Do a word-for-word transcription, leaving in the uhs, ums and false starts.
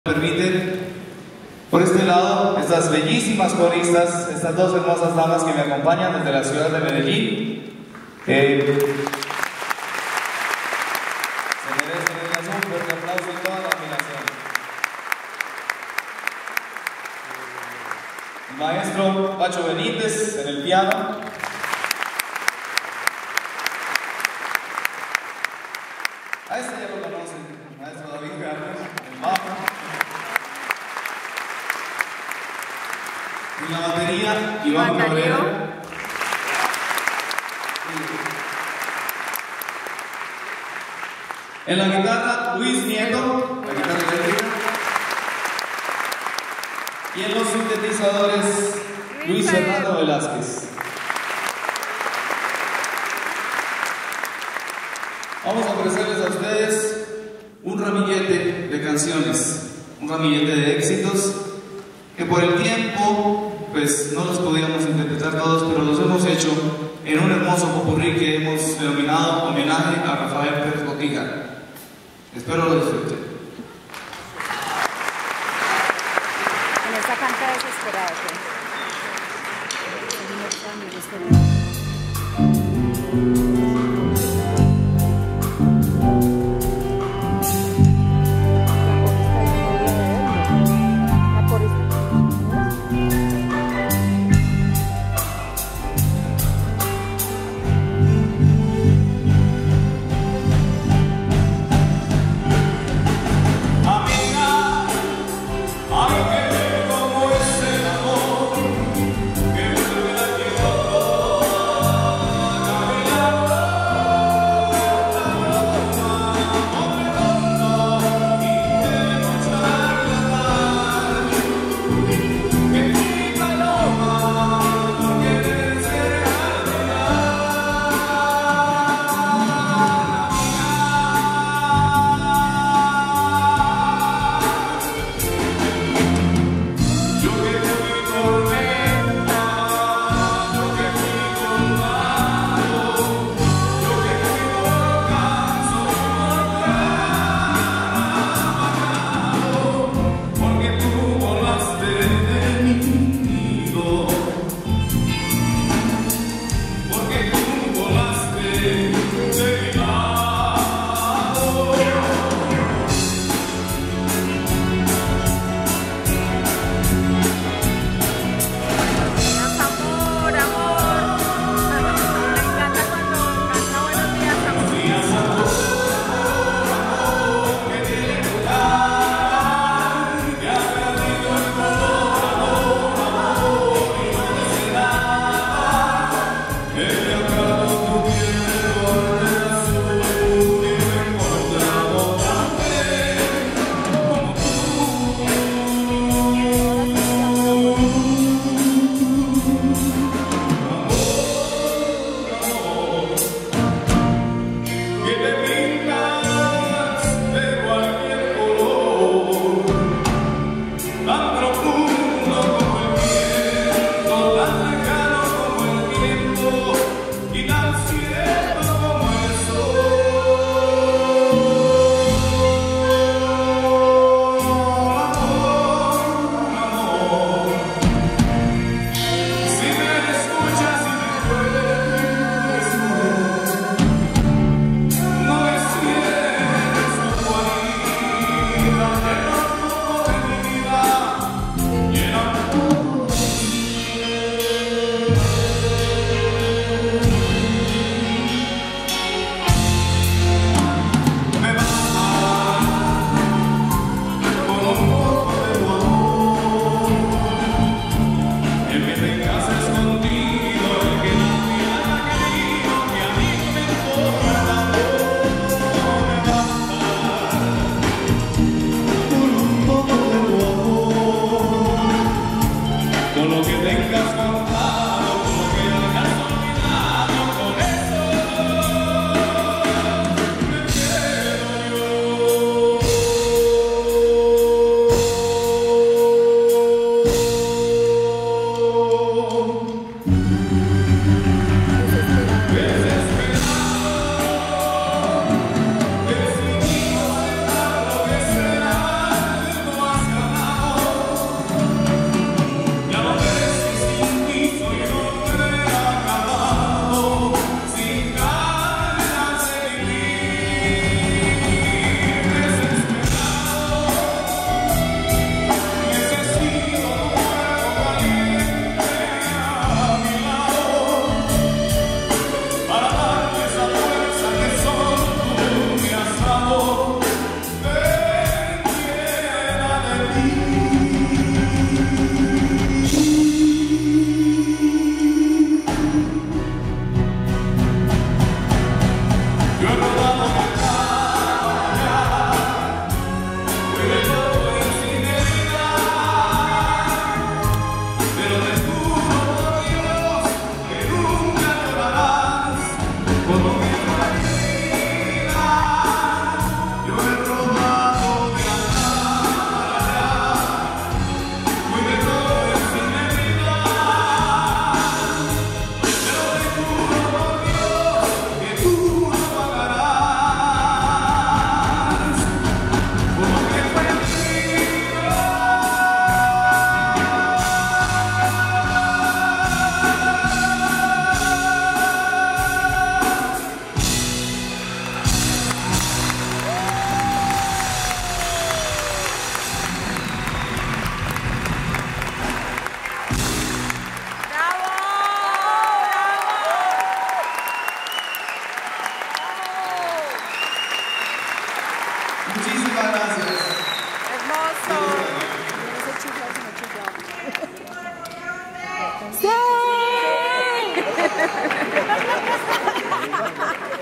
Permiten, por este lado, estas bellísimas coristas, estas dos hermosas damas que me acompañan desde la ciudad de Medellín, eh, se merecen un fuerte aplauso y toda la admiración. El maestro Pacho Benítez en el piano, a este ya lo conocen, el maestro David García, el bajo. En la batería, Iván Cabrera. En la guitarra, Luis Nieto, la guitarra eléctrica. Y en los sintetizadores, Luis Fernando Velázquez. Vamos a ofrecerles a ustedes un ramillete de canciones, un ramillete de éxitos, que por el tiempo pues no los podíamos interpretar todos, pero los hemos hecho en un hermoso popurrí que hemos denominado homenaje a Rafael Pérez Botija. Espero lo disfruten. En esta canta desesperada. Caminar gracias. Hermoso. ¡Sí!